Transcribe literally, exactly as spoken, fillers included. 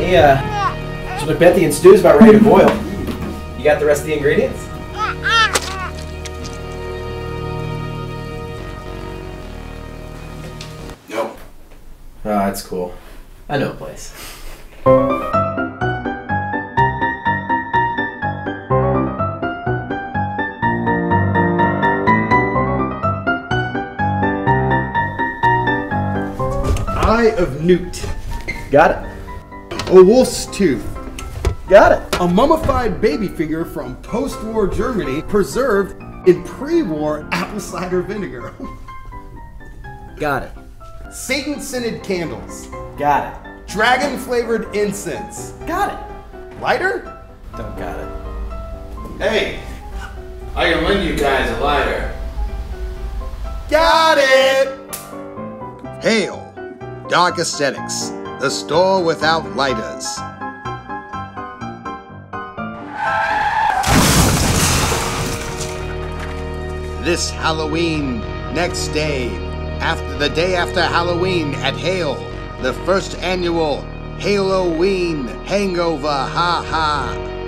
Hey, uh, so McBeth and stew's about ready to boil. You got the rest of the ingredients? Nope. Oh, that's cool. I know a place. Eye of Newt. Got it. A wolf's tooth. Got it. A mummified baby finger from post-war Germany preserved in pre-war apple cider vinegar. Got it. Satan-scented candles. Got it. Dragon-flavored incense. Got it. Lighter? Don't got it. Hey, I can lend you guys a lighter. Got it! Hail, Dark Aesthetics, the store without lighters. This Halloween, next day, after the day after Halloween at Hail, the first annual Hail-O-Ween Hangover, ha ha.